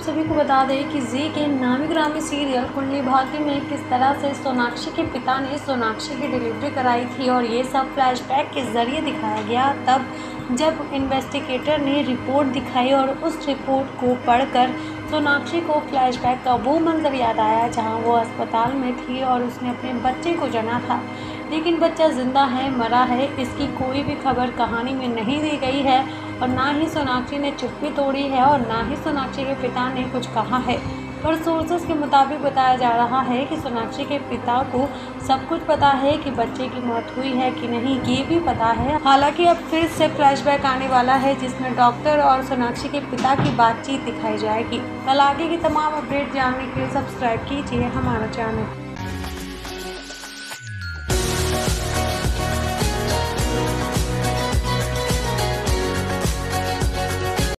सभी को बता दें कि जी के नामी ग्रामी सीरियल कुंडली भाग्य में किस तरह से सोनाक्षी के पिता ने सोनाक्षी की डिलीवरी कराई थी और ये सब फ्लैशबैक के ज़रिए दिखाया गया। तब जब इन्वेस्टिगेटर ने रिपोर्ट दिखाई और उस रिपोर्ट को पढ़कर सोनाक्षी को फ्लैशबैक का वो मंजर याद आया जहां वो अस्पताल में थी और उसने अपने बच्चे को जना था, लेकिन बच्चा जिंदा है मरा है इसकी कोई भी खबर कहानी में नहीं दी गई है और ना ही सोनाक्षी ने चुप्पी तोड़ी है और ना ही सोनाक्षी के पिता ने कुछ कहा है। पर सोर्सेस के मुताबिक बताया जा रहा है कि सोनाक्षी के पिता को सब कुछ पता है कि बच्चे की मौत हुई है कि नहीं ये भी पता है। हालांकि अब फिर से फ्लैशबैक आने वाला है जिसमें डॉक्टर और सोनाक्षी के पिता की बातचीत दिखाई जाएगी। कल आगे की तमाम अपडेट जानने के लिए सब्सक्राइब कीजिए हमारा चैनल।